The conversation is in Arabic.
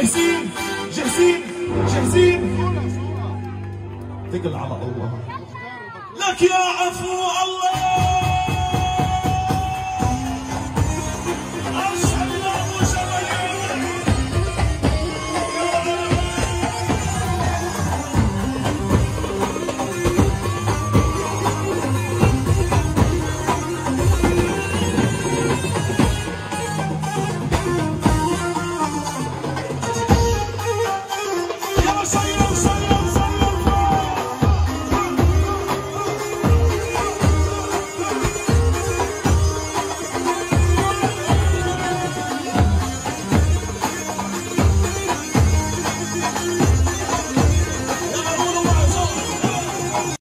جاهزين جاهزين جاهزين. اتكل على الله. لك يا عفو الله.